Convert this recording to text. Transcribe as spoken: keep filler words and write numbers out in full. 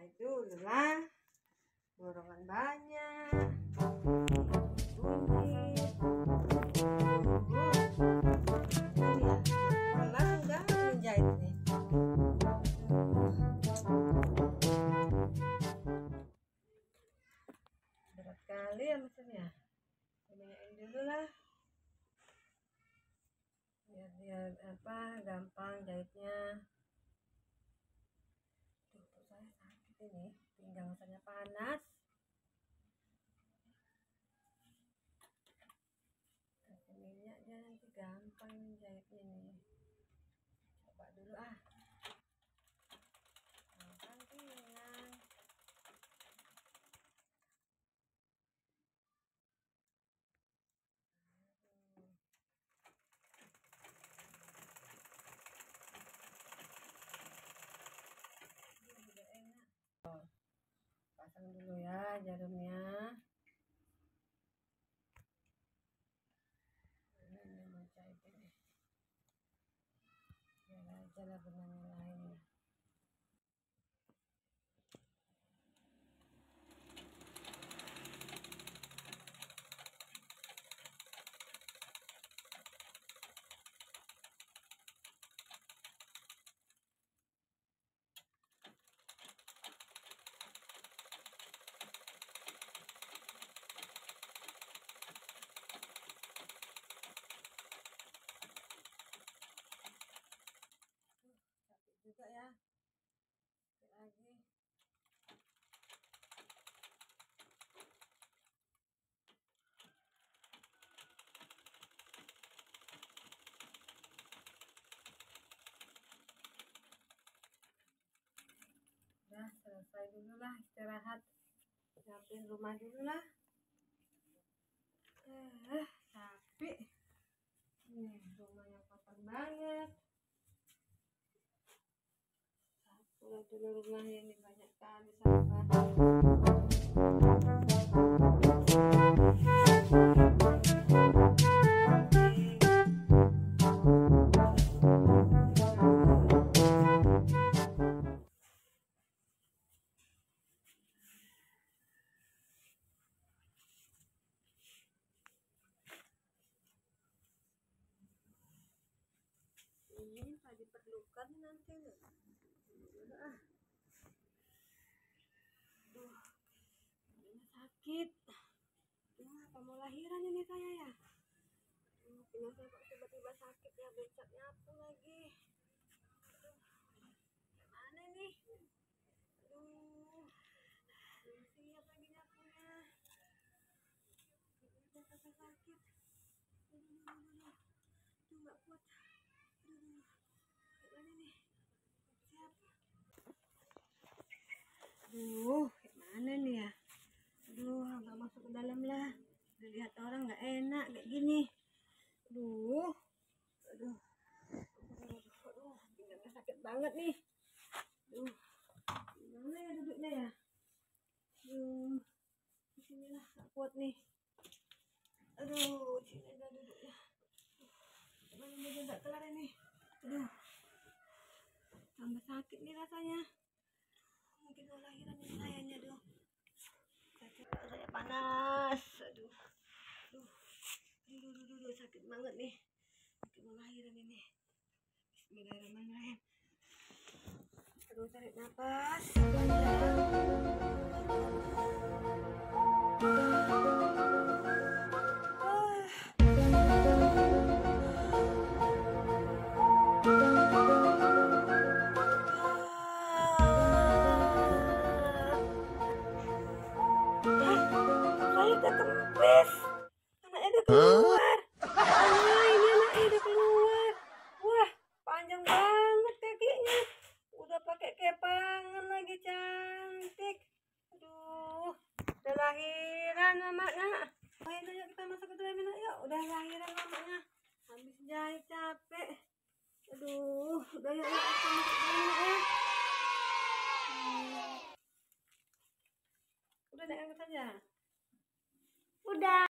Jahit dulu lah, borongan banyak. Berat kali ya mesinnya. Minyakin dulu lah, biar dia apa gampang jahitnya. Tuh, perut saya sakit ini, pinggang saya panas. Kasih minyak dia nanti gampang jahitnya nih. Coba dulu ah. Gampang pinggang. Pasang dulu ya jarumnya. Ini mau jahit ini. Biar aja lah benangnya lain. Juga ya, lagi udah selesai dulu lah, istirahat, siapin rumah dulu lah. Eh, capek nih, rumahnya kotor banget. Sapu dulu rumahnya, ini banyak kali sampah. Ini tak diperlukan nanti loh. Ah. Duh, ini sakit. Duh, apa mau lahiran ini saya ya? Duh, pinggang saya kok tiba-tiba sakit ya, becak nyapu lagi. Aduh, gimana nih? Aduh, belum siap lagi nyapunya. Udah sampai sakit. Aduh, aduh, aduh. Aduh, nggak kuat. Aduh, gimana nih? Siap. Aduh, gimana nih ya? Aduh, agak masuk ke dalam lah. Lihat orang nggak enak kayak gini. Aduh, aduh, aduh, aduh, pinggangnya sakit banget nih. Aduh, gimana ya duduknya ya? Aduh, di sinilah nggak kuat nih. Aduh, sini ada duduknya. Gimana nih nggak kelar ini? Aduh, tambah sakit nih rasanya. Mungkin mau lahiran ini sayangnya, aduh. Saya panas, aduh, aduh, aduh, aduh, aduh, sakit banget nih. Mungkin mau lahiran ini. Bismillahirrahmanirrahim. Aduh, tarik nafas. Saya udah kempes. Anaknya udah keluar. Ah, ini anaknya udah keluar. Wah, panjang banget kakinya. Udah pakai kepangan lagi, cantik. Aduh, udah lahiran anaknya. Ayo, ayo kita masuk ke dalam anak yuk. Udah lahiran anaknya. Habis jahit capek. Aduh, udah yuk, yuk kita masuk ke dalam anak ya. Hmm. Udah naik angkat aja. Udah.